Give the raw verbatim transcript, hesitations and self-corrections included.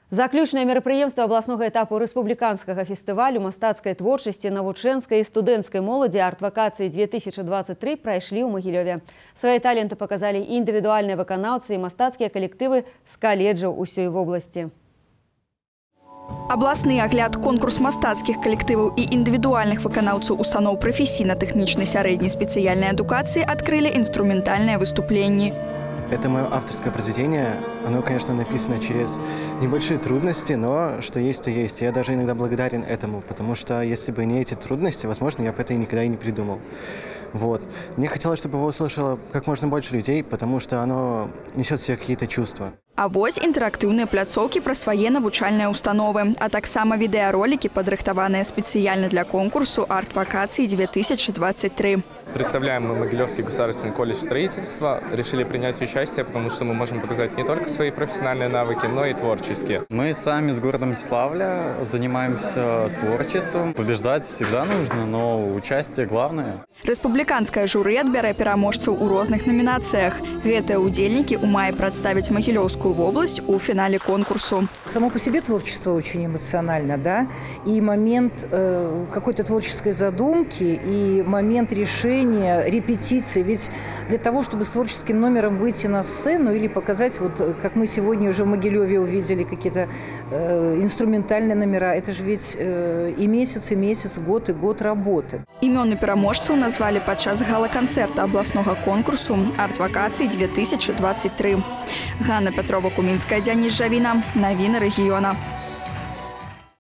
Заключнае мерапрыемства абласнога этапу рэспубліканскага фестывалю мастацкай творчасці, навучэнскай і студэнцкай моладзі арт-вакацыі две тысячи двадцать три прайшлі ў Магілёве. Свае таленты паказалі індывідуальныя выканаўцы і мастацкія калектывы з каледжаў усёй вобласці. Абласны агляд конкурс мастацкіх калектываў і індывідуальных выканаўцаў устаноў прафесійна-тэхнічнай сярэдняй спецыяльнай адукацыі адкрылі інструментальныя выступленні. Это мое авторское произведение. Оно, конечно, написано через небольшие трудности, но что есть, то есть. Я даже иногда благодарен этому, потому что если бы не эти трудности, возможно, я бы это никогда и не придумал. Вот. Мне хотелось, чтобы его услышало как можно больше людей, потому что оно несет в себе какие-то чувства. А вось інтэрактыўныя пляцоўкі пра свае навучальныя установы, а таксама відэаролікі, падрыхтаваныя спецыяльна для конкурсу арт-вакацыі две тысячи двадцать три. Представляем мы Могилевский государственный колледж строительства. Решили принять участие, потому что мы можем показать не только свои профессиональные навыки, но и творческие. Мы сами с города Мстиславля занимаемся творчеством. Побеждать всегда нужно, но участие главное. Республиканское жюри адбярэ пераможцаў у розных номинациях. Гэтыя удзельнікі ў маі прадставяць Магілёўскую область у финале конкурсу. Само по себе творчество очень эмоционально, да, и момент э, какой-то творческой задумки, и момент решения, репетиции. Ведь для того, чтобы с творческим номером выйти на сцену или показать, вот как мы сегодня уже в Могилёве увидели какие-то э, инструментальные номера, это же ведь э, и месяц, и месяц, год, и год работы. Імёны пераможцаў назвалі падчас гала-канцэрта абласнога конкурсу арт-вакацыі две тысячи двадцать три. Ганна Петрова, Кумінская, Дзяніс Жавіна. Навіны рэгіёна.